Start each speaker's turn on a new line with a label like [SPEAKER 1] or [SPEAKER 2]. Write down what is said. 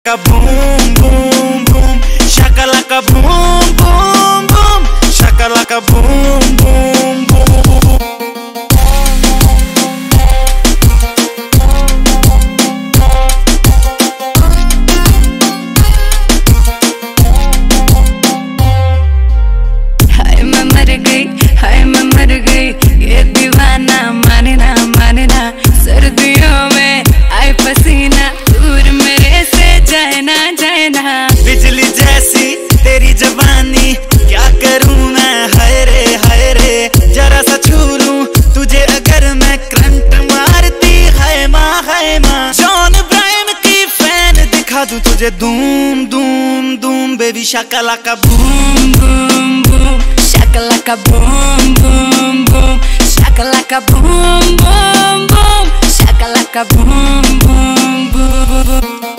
[SPEAKER 1] Boom boom boom, shakalaka boom boom boom, shakalaka boom boom boom.
[SPEAKER 2] हाय मैं मर गई, ये दीवाना माने ना सर्दियों में आए पसीना, दूर मेरे से जाए ना।
[SPEAKER 1] बिजली जैसी तेरी जवानी, क्या करूं मैं, हाय रे जरा सा छू लूं तुझे अगर मैं, करंट मारती है माँ। जॉन ब्रायन की फैन दिखा दूं तुझे, दूम दूम दूम बेबी शाकालाका बूम बूम बूम,
[SPEAKER 2] शाकालाका बूम बूम बूम, शाकालाका बूम बूम बूम, शाकालाका बूम बूम बूम।